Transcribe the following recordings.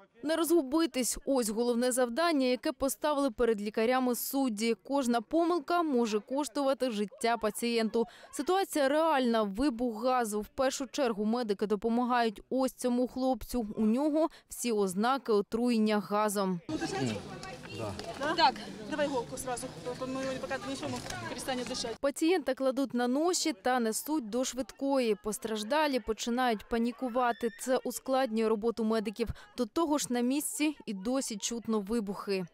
Не розгубитись – ось головне завдання, яке поставили перед лікарями судді. Кожна помилка може коштувати життя пацієнту. Ситуація реальна – вибух газу. В першу чергу медики допомагають ось цьому хлопцю. У нього всі ознаки отруєння газом. Так, давай иголку сразу, мы его пока донесем, он перестанет дышать. Пацієнта кладуть на ноші та несуть до швидкої. Постраждалі починають панікувати. Це ускладнює роботу медиків. До того ж на місці і досі чутно вибухи.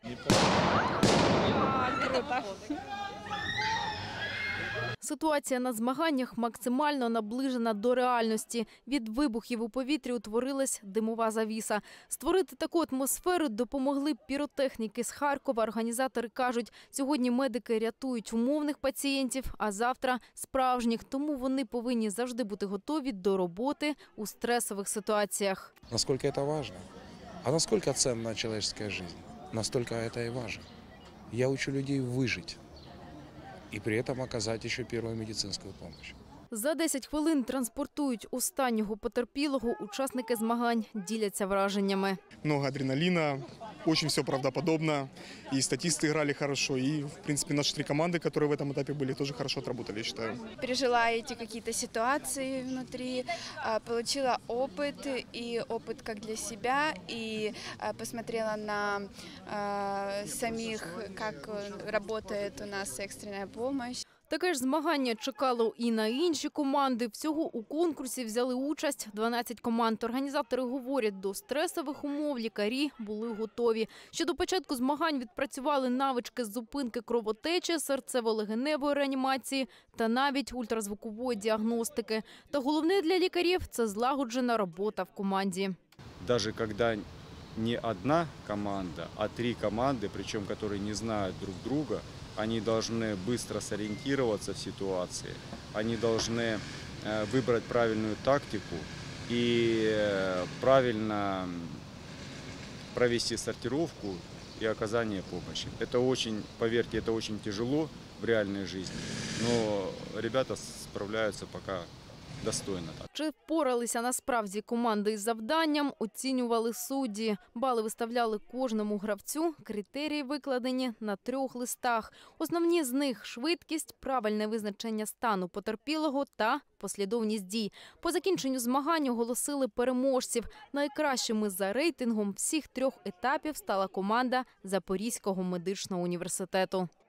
Ситуація на змаганнях максимально наближена до реальності. Від вибухів у повітрі утворилась димова завіса. Створити таку атмосферу допомогли піротехніки з Харкова. Організатори кажуть, сьогодні медики рятують умовних пацієнтів, а завтра – справжніх. Тому вони повинні завжди бути готові до роботи у стресових ситуаціях. Наскільки це важливо? А наскільки цінна людська життя? Настільки це і важливо. Я учу людей вижити. І при цьому оказати ще першу медичну допомогу. За 10 хвилин транспортують останнього потерпілого. Учасники змагань діляться враженнями. Много адреналина, очень все правдоподобно. И статисты играли хорошо. И, в принципе, наши 3 команды, которые в этом этапе были, тоже хорошо отработали, я считаю. Пережила эти какие-то ситуации внутри, получила опыт, и опыт как для себя, и посмотрела на самих, как работает у нас экстренная помощь. Таке ж змагання чекало і на інші команди. Всього у конкурсі взяли участь 12 команд. Організатори говорять, до стресових умов лікарі були готові. Ще до початку змагань відпрацювали навички з зупинки кровотечі, серцево-легеневої реанімації та навіть ультразвукової діагностики. Та головне для лікарів – це злагоджена робота в команді. Даже когда не одна команда, а 3 команды, причем которые не знают друг друга, они должны быстро сориентироваться в ситуации, они должны выбрать правильную тактику и правильно провести сортировку и оказание помощи. Это очень, поверьте, это очень тяжело в реальной жизни, но ребята справляются пока достойно. Чи впоралися насправді команди із завданням, оцінювали судді. Бали виставляли кожному гравцю, критерії викладені на 3 листах. Основні з них – швидкість, правильне визначення стану потерпілого та послідовність дій. По закінченню змагань оголосили переможців. Найкращими за рейтингом всіх 3 етапів стала команда Запорізького медичного університету.